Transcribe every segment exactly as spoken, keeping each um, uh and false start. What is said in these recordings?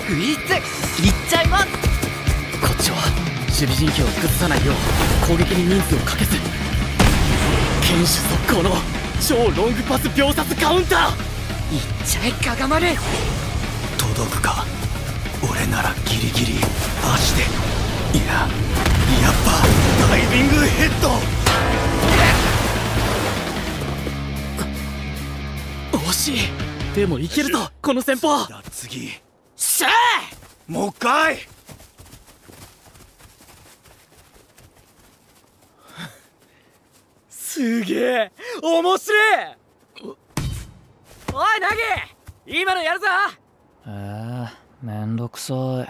フリーズいっちゃいます。こっちは守備陣形を崩さないよう攻撃に人数をかけず、堅守速攻の超ロングパス秒殺カウンター。いっちゃえガガマル。 届くか。俺ならギリギリ足で、いややっぱダイビングヘッド。 惜しい。でもいけるぞこの戦法。 次しゃー。 もう一回。 すげえ面白い。おいナギ、今のやるぞ。 ええ、めんどくさい。 は？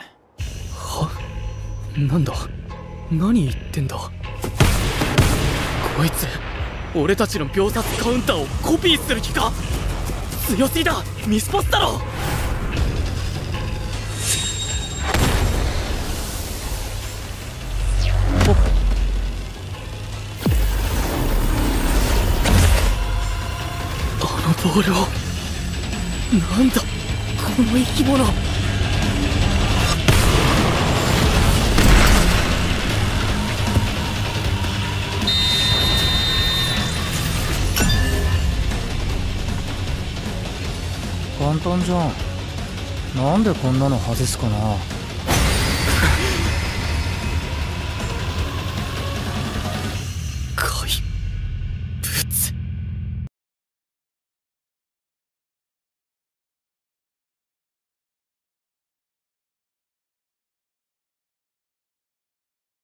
なんだ、何言ってんだこいつ。俺たちの秒殺カウンターをコピーする気か。強すぎだ、ミスパスだろ。あのボールを、なんだこの生き物。 簡単じゃん。なんでこんなの外すかな。